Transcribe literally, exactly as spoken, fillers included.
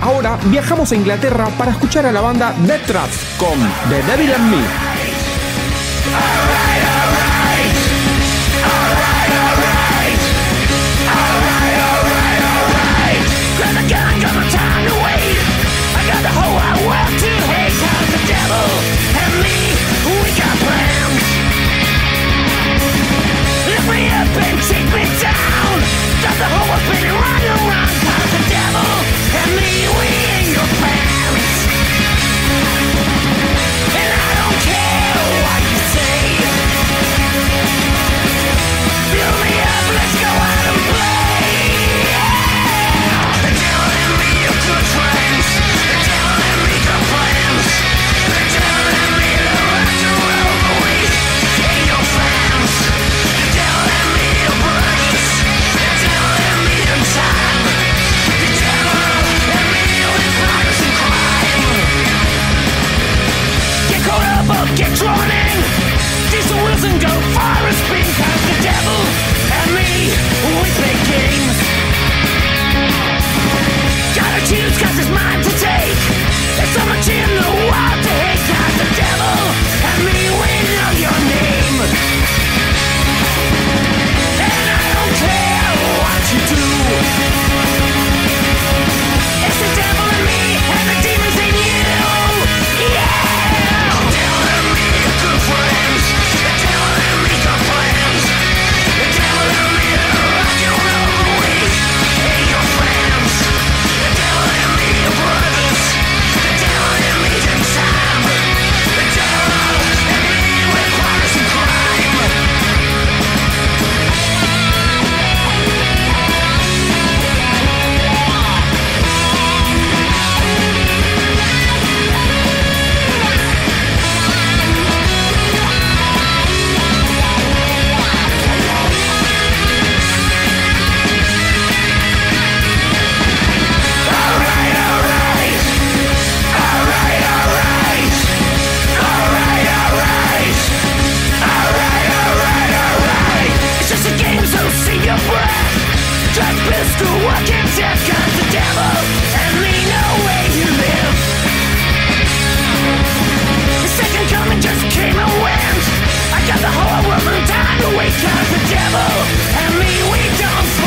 Ahora viajamos a Inglaterra para escuchar a la banda Death Traps con The Devil and Me. Get drawn in, diesel wheels and go far and spin. Cause the devil and me, we play games. Gotta choose cause it's mine to take. There's so much in the world to hate. Cause the devil and me, we know your name. And I don't care what you do. It's the devil and me and the demons in you. Yeah! Cause the devil and me, we don't